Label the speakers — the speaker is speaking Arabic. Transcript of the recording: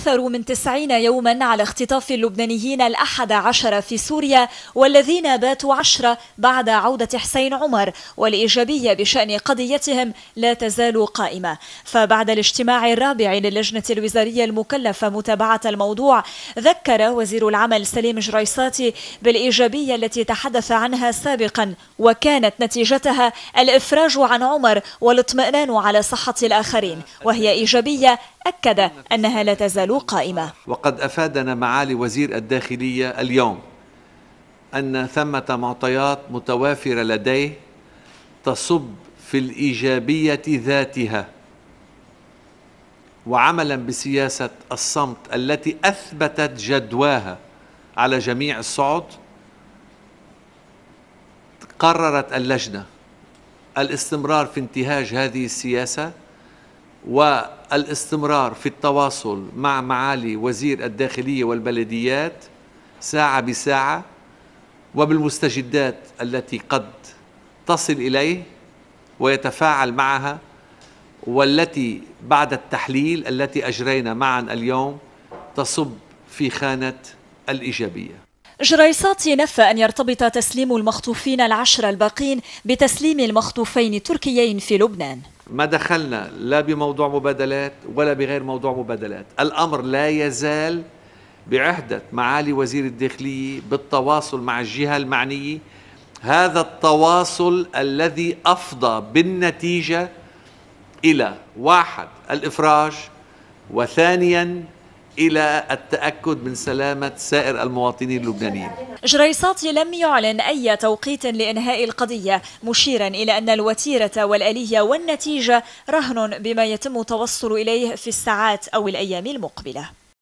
Speaker 1: أكثر من 90 يوما على اختطاف اللبنانيين 11 في سوريا، والذين باتوا 10 بعد عودة حسين عمر، والإيجابية بشأن قضيتهم لا تزال قائمة. فبعد الاجتماع الرابع للجنة الوزارية المكلفة متابعة الموضوع، ذكر وزير العمل سليم جريصاتي بالإيجابية التي تحدث عنها سابقا، وكانت نتيجتها الإفراج عن عمر والاطمئنان على صحة الآخرين، وهي إيجابية أكد أنها لا تزال قائمة.
Speaker 2: وقد أفادنا معالي وزير الداخلية اليوم أن ثمة معطيات متوافرة لديه تصب في الإيجابية ذاتها، وعملا بسياسة الصمت التي أثبتت جدواها على جميع الصعد، قررت اللجنة الاستمرار في انتهاج هذه السياسة والاستمرار في التواصل مع معالي وزير الداخلية والبلديات ساعة بساعة، وبالمستجدات التي قد تصل إليه ويتفاعل معها، والتي بعد التحليل التي أجرينا معا اليوم تصب في خانة الإيجابية.
Speaker 1: جريصاتي نفى أن يرتبط تسليم المخطوفين 10 الباقين بتسليم المخطوفين تركيين في لبنان.
Speaker 2: ما دخلنا لا بموضوع مبادلات ولا بغير موضوع مبادلات، الأمر لا يزال بعهدة معالي وزير الداخلية بالتواصل مع الجهة المعنية، هذا التواصل الذي أفضى بالنتيجة إلى 1 الإفراج، وثانيا إلى التأكد من سلامة سائر المواطنين اللبنانيين.
Speaker 1: جريصاتي لم يعلن أي توقيت لإنهاء القضية، مشيرا إلى أن الوتيرة والآلية والنتيجة رهن بما يتم توصل إليه في الساعات أو الأيام المقبلة.